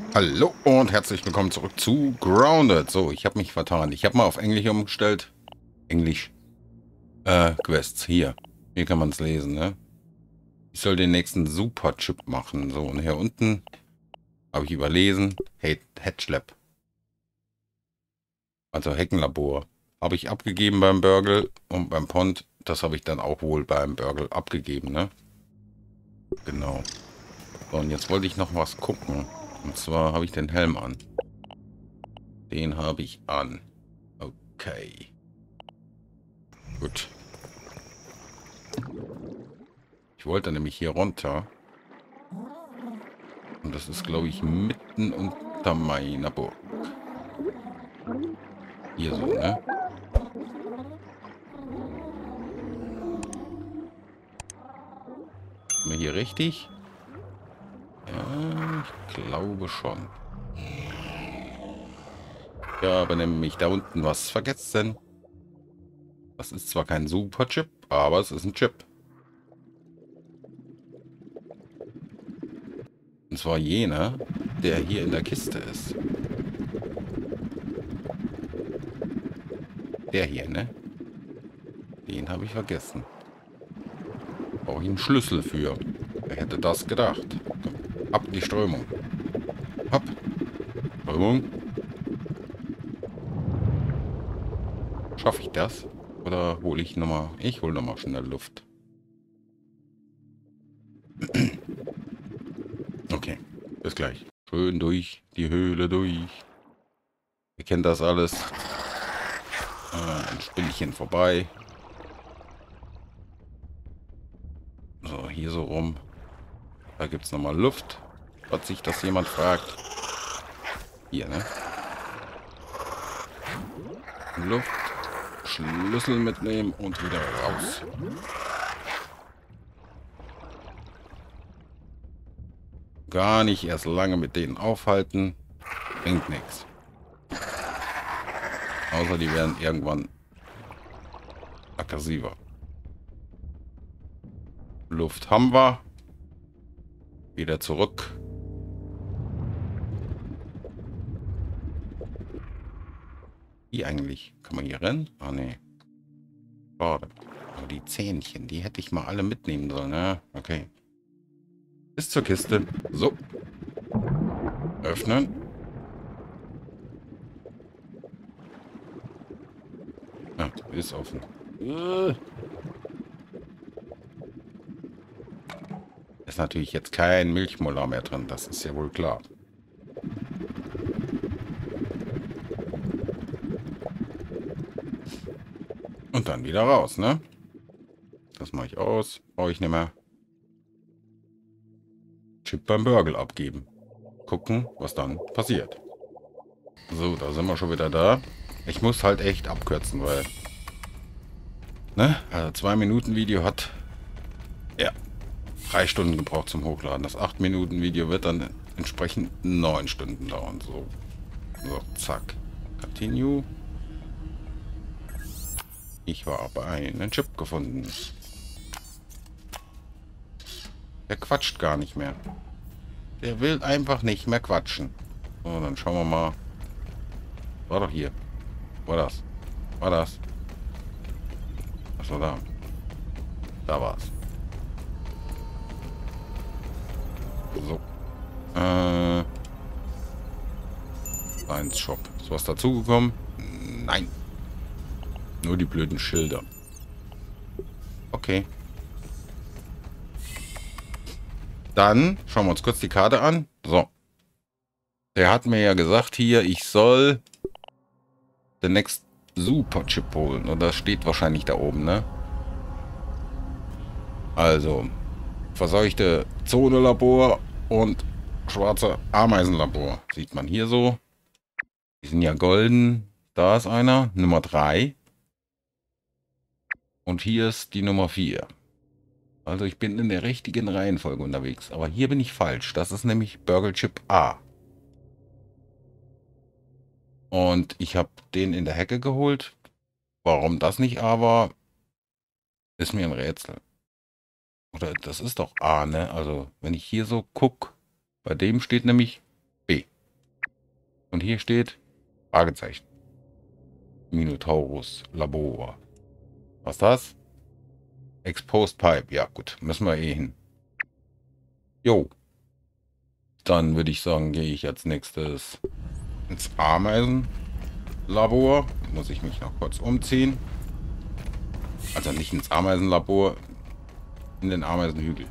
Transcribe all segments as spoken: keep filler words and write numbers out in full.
Hallo und herzlich willkommen zurück zu Grounded. So, ich habe mich vertan. Ich habe mal auf Englisch umgestellt. Englisch. Äh, Quests. Hier. Hier kann man es lesen, ne? Ich soll den nächsten Superchip machen. So, und hier unten habe ich überlesen. Hey, Hatchlab. Also Heckenlabor. Habe ich abgegeben beim Burgle und beim Pond. Das habe ich dann auch wohl beim Burgle abgegeben, ne? Genau. So, und jetzt wollte ich noch was gucken. Und zwar habe ich den Helm an. Den habe ich an. Okay. Gut. Ich wollte nämlich hier runter. Und das ist, glaube ich, mitten unter meiner Burg. Hier so, ne? Sind wir hier richtig? Ja, ich glaube schon. Ja, aber nämlich da unten was vergessen. Das ist zwar kein Superchip, aber es ist ein Chip. Und zwar jener, der hier in der Kiste ist. Der hier, ne? Den habe ich vergessen. Brauche ich einen Schlüssel für. Wer hätte das gedacht? Komm, ab in die Strömung. Hopp. Strömung. Schaffe ich das? Oder hole ich nochmal... Ich hole nochmal schnell Luft. Okay, bis gleich. Schön durch die Höhle durch. Ihr kennt das alles. Äh, ein Spielchen vorbei. So, hier so rum. Da gibt es nochmal Luft. Falls sich das jemand fragt. Hier, ne? Luft. Schlüssel mitnehmen und wieder raus. Gar nicht erst lange mit denen aufhalten. Bringt nichts. Außer die werden irgendwann aggressiver. Luft haben wir. Wieder zurück. Wie eigentlich? Kann man hier rennen? Ah, ne. Schade. Aber die Zähnchen, die hätte ich mal alle mitnehmen sollen, ne? Okay. Bis zur Kiste. So. Öffnen. Ah, ist offen. Äh. Ist natürlich jetzt kein Milchmolar mehr drin, das ist ja wohl klar. Und dann wieder raus, ne? Das mache ich aus. Brauche ich nicht mehr. Chip beim Burgle abgeben. Gucken, was dann passiert. So, da sind wir schon wieder da. Ich muss halt echt abkürzen, weil... Ne? Also zwei Minuten Video hat... Ja. Drei Stunden gebraucht zum Hochladen. Das acht Minuten Video wird dann entsprechend neun Stunden dauern. So. So, zack. Continue. Ich habe einen Chip gefunden. Der quatscht gar nicht mehr. Der will einfach nicht mehr quatschen. So, dann schauen wir mal. War doch hier. War das? War das? Was war da? Da war's. So. Äh. Science Shop. Ist was dazugekommen? Nein. Nur die blöden Schilder. Okay. Dann schauen wir uns kurz die Karte an. So. Der hat mir ja gesagt hier, ich soll den Next Superchip holen. Und das steht wahrscheinlich da oben, ne? Also, verseuchte Zone-Labor und schwarze Ameisenlabor. Sieht man hier so. Die sind ja golden. Da ist einer. Nummer drei. Und hier ist die Nummer vier. Also ich bin in der richtigen Reihenfolge unterwegs. Aber hier bin ich falsch. Das ist nämlich Burgle Chip A. Und ich habe den in der Hecke geholt. Warum das nicht A war, ist mir ein Rätsel. Oder das ist doch A, ne? Also wenn ich hier so gucke, bei dem steht nämlich B. Und hier steht Fragezeichen. Minotaurus Labor. Was ist das? Exposed Pipe. Ja, gut. Müssen wir eh hin. Jo. Dann würde ich sagen, gehe ich als nächstes ins Ameisenlabor. Muss ich mich noch kurz umziehen. Also nicht ins Ameisenlabor, in den Ameisenhügel.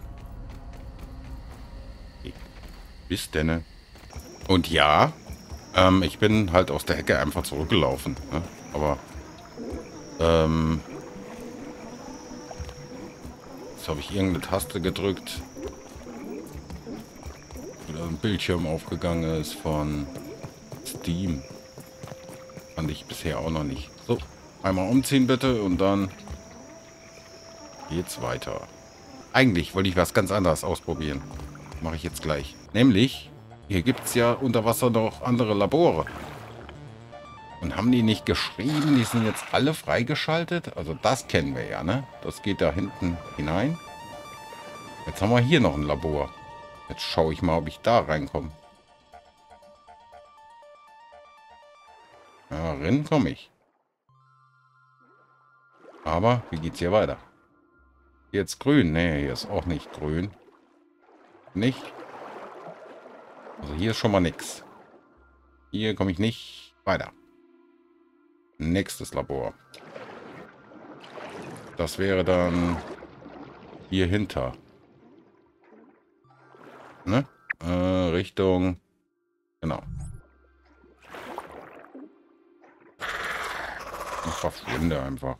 Okay. Bis denn. Und ja, ähm, ich bin halt aus der Hecke einfach zurückgelaufen. Ne? Aber ähm, jetzt habe ich irgendeine Taste gedrückt. Oder ein Bildschirm aufgegangen ist von Steam. Fand ich bisher auch noch nicht. So, einmal umziehen bitte und dann geht's weiter. Eigentlich wollte ich was ganz anderes ausprobieren. Mache ich jetzt gleich. Nämlich, hier gibt es ja unter Wasser noch andere Labore. Und haben die nicht geschrieben, die sind jetzt alle freigeschaltet? Also das kennen wir ja, ne? Das geht da hinten hinein. Jetzt haben wir hier noch ein Labor. Jetzt schaue ich mal, ob ich da reinkomme. Ja, rein komme ich. Aber, wie geht's hier weiter? Jetzt grün. Nee, hier ist auch nicht grün. Nicht. Also hier ist schon mal nichts. Hier komme ich nicht weiter. Nächstes Labor. Das wäre dann hier hinter. Ne? Äh, Richtung. Genau. Ich verschwinde einfach.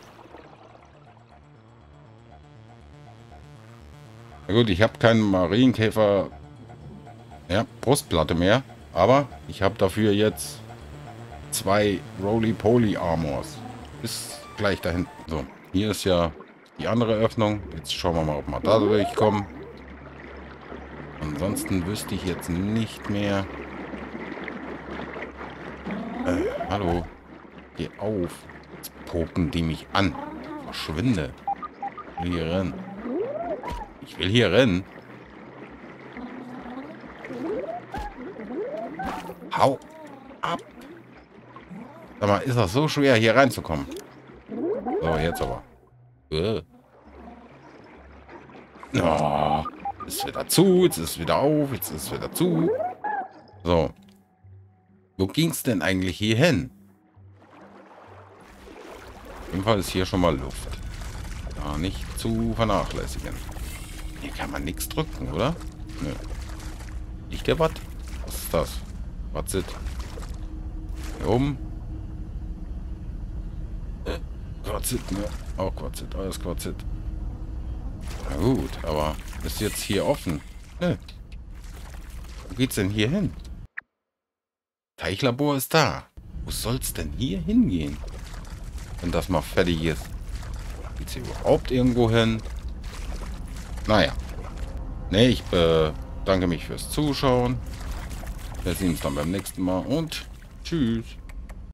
Na gut, ich habe keinen Marienkäfer. Ja, Brustplatte mehr. Aber ich habe dafür jetzt zwei Roly-Poly-Armors. Ist gleich da hinten. So, hier ist ja die andere Öffnung. Jetzt schauen wir mal, ob wir da durchkommen. Ansonsten wüsste ich jetzt nicht mehr. Äh, hallo. Geh auf. Jetzt poken die mich an. Verschwinde. Ich will hier rennen. Ich will hier rennen. Hau ab. Sag mal, ist das so schwer, hier reinzukommen? So, jetzt aber. Äh. Oh, ist wieder zu, jetzt ist es wieder auf, jetzt ist es wieder zu. So. Wo ging es denn eigentlich hier hin? Auf jeden Fall ist hier schon mal Luft. Ja, nicht zu vernachlässigen. Hier kann man nichts drücken, oder? Nö. Liegt der was? Was ist das? Was ist? Hier oben. Äh, Quarzit, ne? Auch Quarzit, alles Quarzit. Na gut, aber ist jetzt hier offen? Nö. Wo geht's denn hier hin? Teichlabor ist da. Wo soll's denn hier hingehen? Wenn das mal fertig ist. Geht's hier überhaupt irgendwo hin? Naja. Ne, ich bedanke mich fürs Zuschauen. Wir sehen uns dann beim nächsten Mal und tschüss.